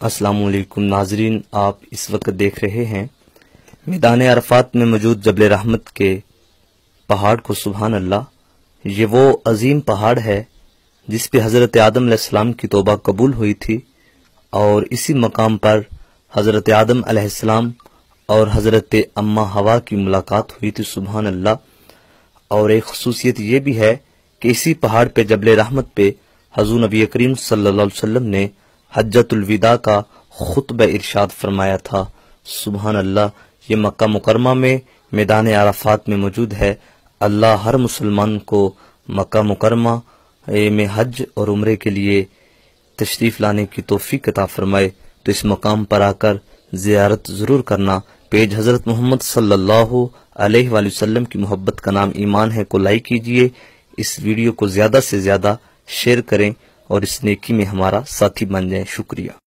السلام علیکم ناظرین، آپ اس وقت دیکھ رہے ہیں میدان عرفات میں موجود جبل رحمت کے پہاڑ کو۔ سبحان اللہ، یہ وہ عظیم پہاڑ ہے جس پہ حضرت آدم علیہ السلام کی توبہ قبول ہوئی تھی، اور اسی مقام پر حضرت آدم علیہ السلام اور حضرت اماں حوا کی ملاقات ہوئی تھی۔ سبحان اللہ۔ اور ایک خصوصیت یہ بھی ہے کہ اسی پہاڑ پہ جبل رحمت پہ حضور نبی کریم صلی اللہ علیہ وسلم نے حجۃ الوداع کا خطبہ ارشاد فرمایا تھا۔ سبحان اللہ۔ یہ مکہ مکرمہ میں میدان عرفات میں موجود ہے۔ اللہ ہر مسلمان کو مکہ مکرمہ میں حج اور عمرے کے لیے تشریف لانے کی توفیق عطا فرمائے، تو اس مقام پر آ کر زیارت ضرور کرنا۔ پیج حضرت محمد صلی اللہ علیہ وآلہ وسلم کی محبت کا نام ایمان ہے کو لائک کیجئے، اس ویڈیو کو زیادہ سے زیادہ شیئر کریں اور اس نیکی میں ہمارا ساتھی بن جائیں۔ شکریہ۔